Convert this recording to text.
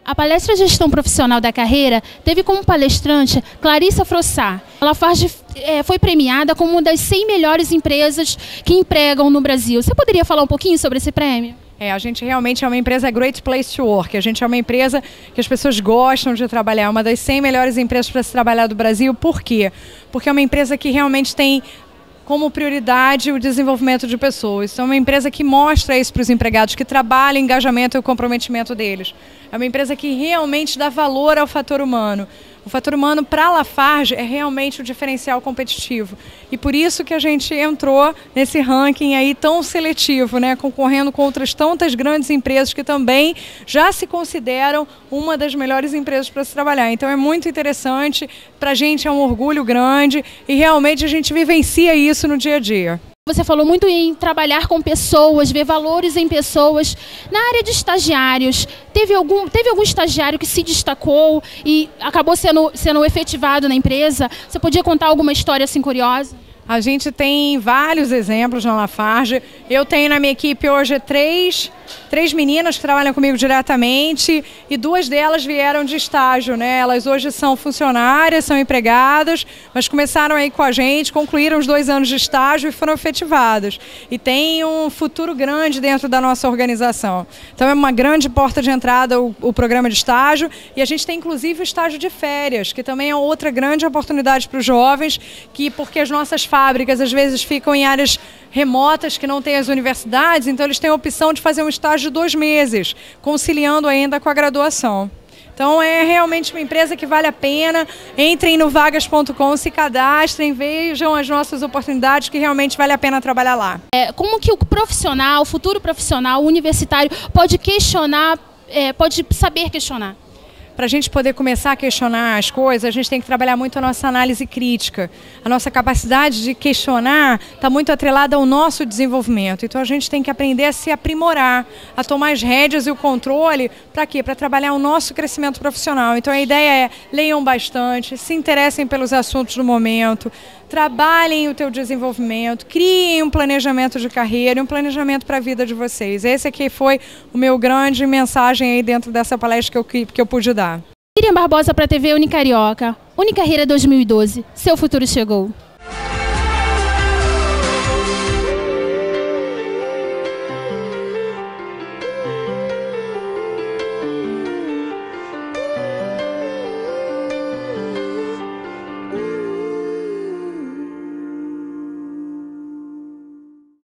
A palestra Gestão Profissional da Carreira teve como palestrante Clarissa Frossard. A Lafarge foi premiada como uma das 100 melhores empresas que empregam no Brasil. Você poderia falar um pouquinho sobre esse prêmio? A gente realmente é uma empresa Great Place to Work. A gente é uma empresa que as pessoas gostam de trabalhar. É uma das 100 melhores empresas para se trabalhar do Brasil. Por quê? Porque é uma empresa que realmente tem como prioridade o desenvolvimento de pessoas. É uma empresa que mostra isso para os empregados, que trabalha o engajamento e o comprometimento deles. É uma empresa que realmente dá valor ao fator humano. O fator humano para a Lafarge é realmente o diferencial competitivo. E por isso que a gente entrou nesse ranking aí tão seletivo, né, concorrendo com outras tantas grandes empresas que também já se consideram uma das melhores empresas para se trabalhar. Então é muito interessante, para a gente é um orgulho grande e realmente a gente vivencia isso no dia a dia. Você falou muito em trabalhar com pessoas, ver valores em pessoas. Na área de estagiários, teve algum estagiário que se destacou e acabou sendo efetivado na empresa? Você podia contar alguma história assim curiosa? A gente tem vários exemplos na Lafarge. Eu tenho na minha equipe hoje três meninas que trabalham comigo diretamente e 2 delas vieram de estágio, né? Elas hoje são funcionárias, são empregadas, mas começaram aí com a gente, concluíram os 2 anos de estágio e foram efetivadas. E tem um futuro grande dentro da nossa organização. Então é uma grande porta de entrada o programa de estágio e a gente tem inclusive o estágio de férias, que também é outra grande oportunidade para os jovens, porque as nossas fábricas às vezes ficam em áreas remotas que não têm as universidades, então eles têm a opção de fazer um estágio de 2 meses, conciliando ainda com a graduação. Então é realmente uma empresa que vale a pena. Entrem no vagas.com, se cadastrem, vejam as nossas oportunidades, que realmente vale a pena trabalhar lá. Como que o profissional, o futuro profissional, o universitário, pode questionar, pode saber questionar? Para a gente poder começar a questionar as coisas, a gente tem que trabalhar muito a nossa análise crítica. A nossa capacidade de questionar está muito atrelada ao nosso desenvolvimento. Então a gente tem que aprender a se aprimorar, a tomar as rédeas e o controle. Para quê? Para trabalhar o nosso crescimento profissional. Então a ideia é: leiam bastante, se interessem pelos assuntos do momento, trabalhem o teu desenvolvimento, criem um planejamento de carreira e um planejamento para a vida de vocês. Esse aqui foi o meu grande mensagem aí dentro dessa palestra que eu pude dar. Miriam Barbosa para a TV Unicarioca. Unicarreira 2012. Seu futuro chegou.